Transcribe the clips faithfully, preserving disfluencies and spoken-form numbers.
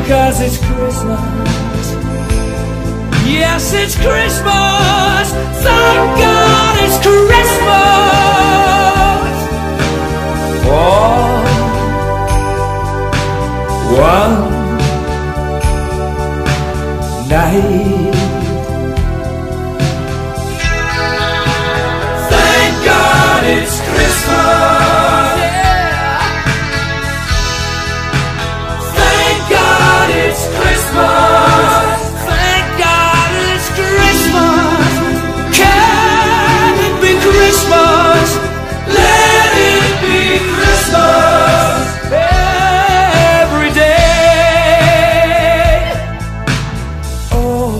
'cause it's Christmas. Yes, it's Christmas. Thank God it's Christmas. For one night. Thank God it's Christmas. Yeah. Thank God it's Christmas. Thank God it's Christmas. Can it be Christmas? Let it be Christmas every day. Oh,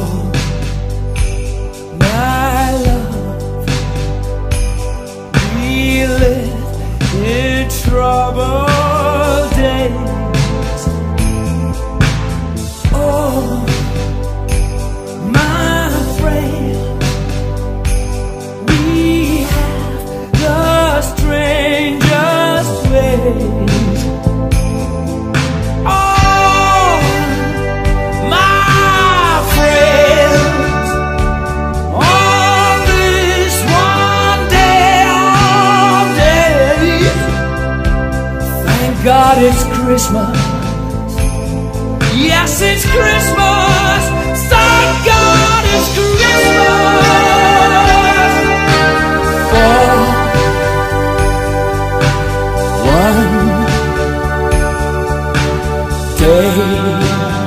my love, we live in troubled days. Oh, my friend, we have the strangest ways. Oh, my friends, on this one day of days, thank God it's Christmas. Yes, it's Christmas. Thank God it's Christmas. For one day.